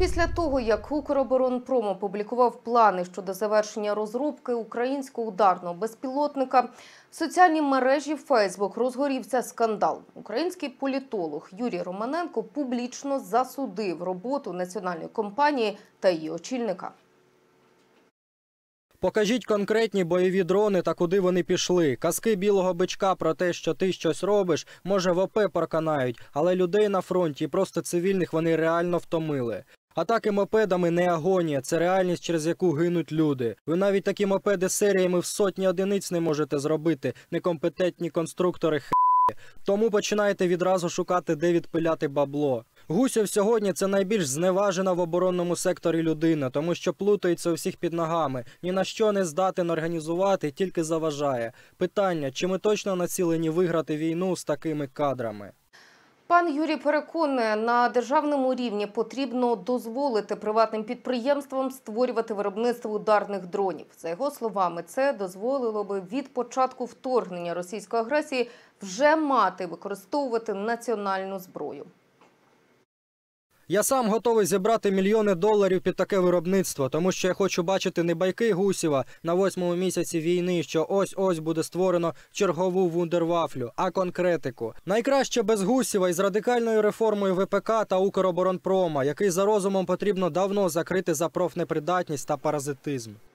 Після того, як Укроборонпром опублікував плани щодо завершення розробки українського ударного безпілотника, в соціальній мережі Facebook розгорівся скандал. Український політолог Юрій Романенко публічно засудив роботу національної компанії та її очільника. Покажіть конкретні бойові дрони та куди вони пішли. Казки білого бичка про те, що ти щось робиш, може в ОП проканають, але людей на фронті і просто цивільних вони реально втомили. Атаки мопедами не агонія, це реальність, через яку гинуть люди. Ви навіть такі мопеди серіями в сотні одиниць не можете зробити, некомпетентні конструктори Тому починаєте відразу шукати, де відпиляти бабло. Гусєв сьогодні – це найбільш зневажена в оборонному секторі людина, тому що плутається у всіх під ногами, ні на що не здатен організувати, тільки заважає. Питання, чи ми точно націлені виграти війну з такими кадрами? Пан Юрій переконує, на державному рівні потрібно дозволити приватним підприємствам створювати виробництво ударних дронів. За його словами, це дозволило би від початку вторгнення російської агресії вже мати використовувати національну зброю. Я сам готовий зібрати мільйони доларів під таке виробництво, тому що я хочу бачити не байки Гусєва на 8-му місяці війни, що ось-ось буде створено чергову вундервафлю, а конкретику. Найкраще без Гусєва із радикальною реформою ВПК та Укроборонпрома, який за розумом потрібно давно закрити за профнепридатність та паразитизм.